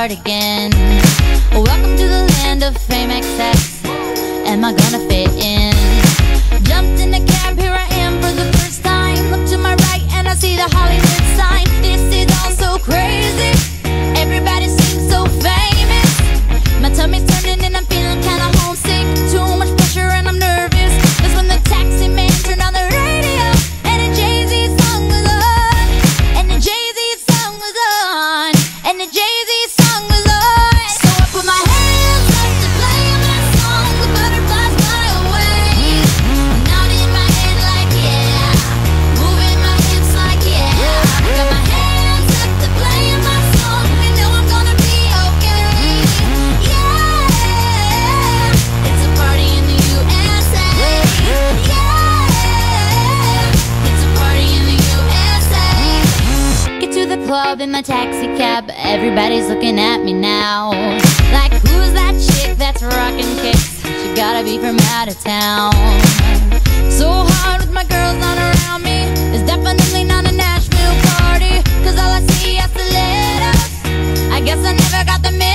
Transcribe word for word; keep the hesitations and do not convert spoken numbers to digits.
cardigan. Welcome to the land of fame excess. Am I gonna fit in? Jumped in a cab, here I am for the first time. Look to my right and I see the Hollywood sign. This is all so crazy. Everybody seems so famous. My tummy's turning and I'm feeling kinda homesick. Too much pressure and I'm nervous. That's when the taxi man turned on the radio and a Jay-Z song was on. And the Jay-Z song was on. And the Jay-Z song was on. So I put my hands up to play my song. The butterflies fly away. Nodding my head like yeah. Moving my hips like yeah. Got my hands up to play my song. You know I'm gonna be okay. Yeah. It's a party in the U S A. Yeah. It's a party in the U S A. Get to the club in my taxi cab. Everybody's looking at me now. Like, who's that chick that's rocking kicks? She gotta be from out of town. So hard with my girls not around me. It's definitely not a Nashville party. Cause all I see are stilettos. I guess I never got the